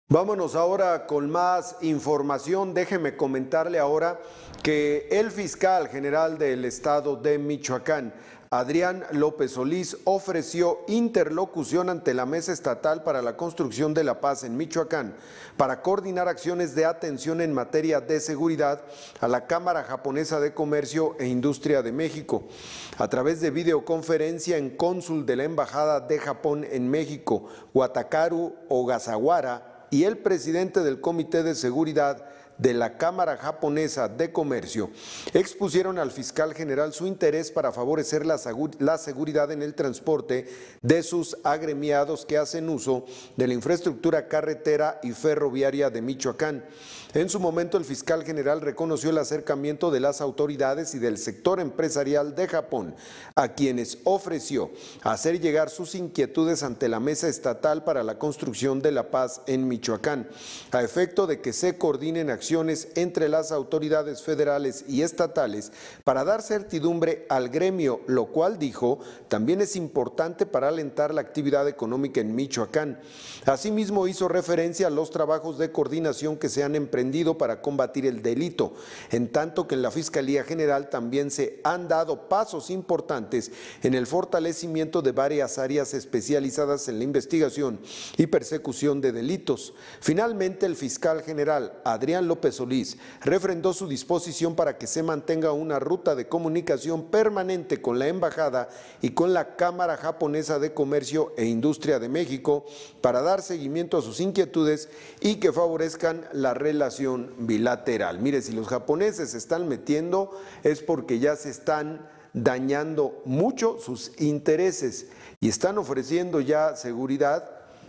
Vámonos ahora con más información. Déjeme comentarle ahora que el fiscal general del estado de Michoacán, Adrián López Solís, ofreció interlocución ante la Mesa Estatal para la Construcción de la Paz en Michoacán para coordinar acciones de atención en materia de seguridad a la Cámara Japonesa de Comercio e Industria de México. A través de videoconferencia en cónsul de la Embajada de Japón en México, Watakaru Ogasawara, y el presidente del Comité de Seguridad de la Cámara Japonesa de Comercio expusieron al fiscal general su interés para favorecer la seguridad en el transporte de sus agremiados que hacen uso de la infraestructura carretera y ferroviaria de Michoacán. En su momento, el fiscal general reconoció el acercamiento de las autoridades y del sector empresarial de Japón, a quienes ofreció hacer llegar sus inquietudes ante la Mesa Estatal para la Construcción de la Paz en Michoacán, a efecto de que se coordinen acciones entre las autoridades federales y estatales para dar certidumbre al gremio, lo cual, dijo, también es importante para alentar la actividad económica en Michoacán. Asimismo, hizo referencia a los trabajos de coordinación que se han emprendido para combatir el delito, en tanto que en la Fiscalía General también se han dado pasos importantes en el fortalecimiento de varias áreas especializadas en la investigación y persecución de delitos. Finalmente, el fiscal general Adrián López Solís refrendó su disposición para que se mantenga una ruta de comunicación permanente con la Embajada y con la Cámara Japonesa de Comercio e Industria de México para dar seguimiento a sus inquietudes y que favorezcan la relación bilateral. Mire, si los japoneses se están metiendo es porque ya se están dañando mucho sus intereses y están ofreciendo ya seguridad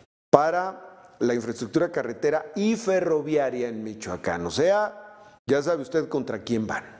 para la infraestructura carretera y ferroviaria en Michoacán. O sea, ya sabe usted contra quién van.